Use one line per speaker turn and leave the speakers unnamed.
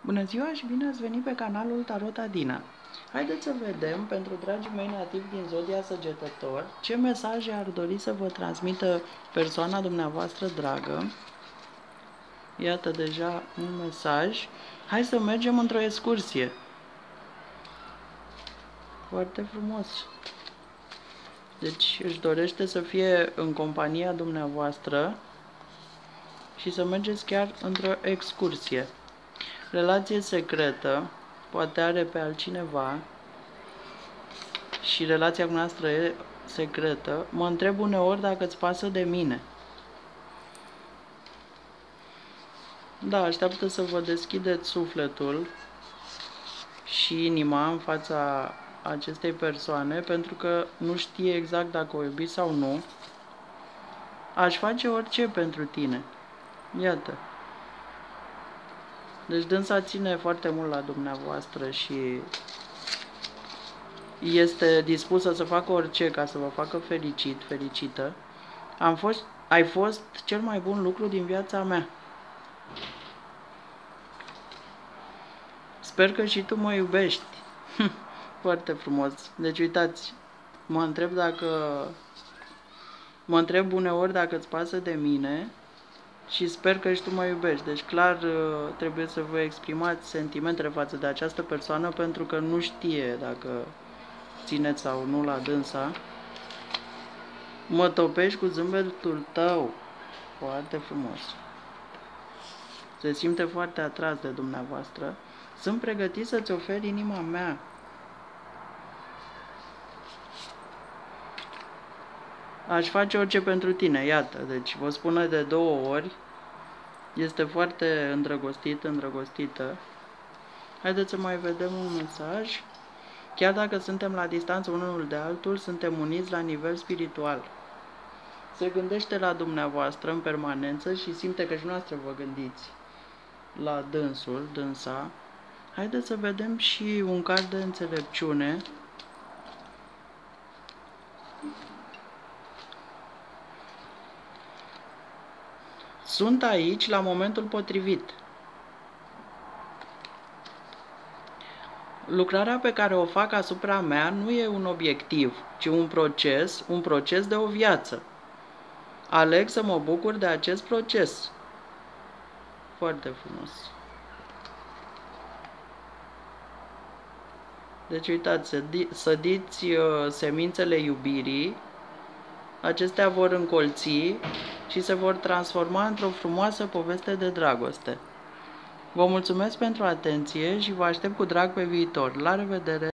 Bună ziua și bine ați venit pe canalul Tarot Adina. Haideți să vedem, pentru dragii mei nativi din Zodia Săgetător, ce mesaje ar dori să vă transmită persoana dumneavoastră dragă. Iată deja un mesaj. Hai să mergem într-o excursie. Foarte frumos. Deci își dorește să fie în compania dumneavoastră și să mergeți chiar într-o excursie. Relație secretă, poate are pe altcineva și relația cu noastră e secretă. Mă întreb uneori dacă îți pasă de mine. Da, așteaptă să vă deschideți sufletul și inima în fața acestei persoane, pentru că nu știe exact dacă o iubi sau nu. Aș face orice pentru tine. Iată. Deci dânsa ține foarte mult la dumneavoastră și este dispusă să facă orice ca să vă facă fericit, fericită. Ai fost cel mai bun lucru din viața mea. Sper că și tu mă iubești. Foarte frumos. Deci uitați, mă întreb uneori dacă îți pasă de mine și sper că și tu mă iubești. Deci clar trebuie să vă exprimați sentimentele față de această persoană, pentru că nu știe dacă țineți sau nu la dânsa. Mă topești cu zâmbetul tău. Foarte frumos. Se simte foarte atras de dumneavoastră. Sunt pregătit să-ți ofer inima mea. Aș face orice pentru tine, iată. Deci vă spune de 2 ori. Este foarte îndrăgostit, îndrăgostită. Haideți să mai vedem un mesaj. Chiar dacă suntem la distanță unul de altul, suntem uniți la nivel spiritual. Se gândește la dumneavoastră în permanență și simte că și noastră vă gândiți la dânsul, dânsa. Haideți să vedem și un card de înțelepciune. Sunt aici la momentul potrivit. Lucrarea pe care o fac asupra mea nu e un obiectiv, ci un proces de o viață. Aleg să mă bucur de acest proces. Foarte frumos. Deci uitați, sădiți semințele iubirii, acestea vor încolți și se vor transforma într-o frumoasă poveste de dragoste. Vă mulțumesc pentru atenție și vă aștept cu drag pe viitor. La revedere!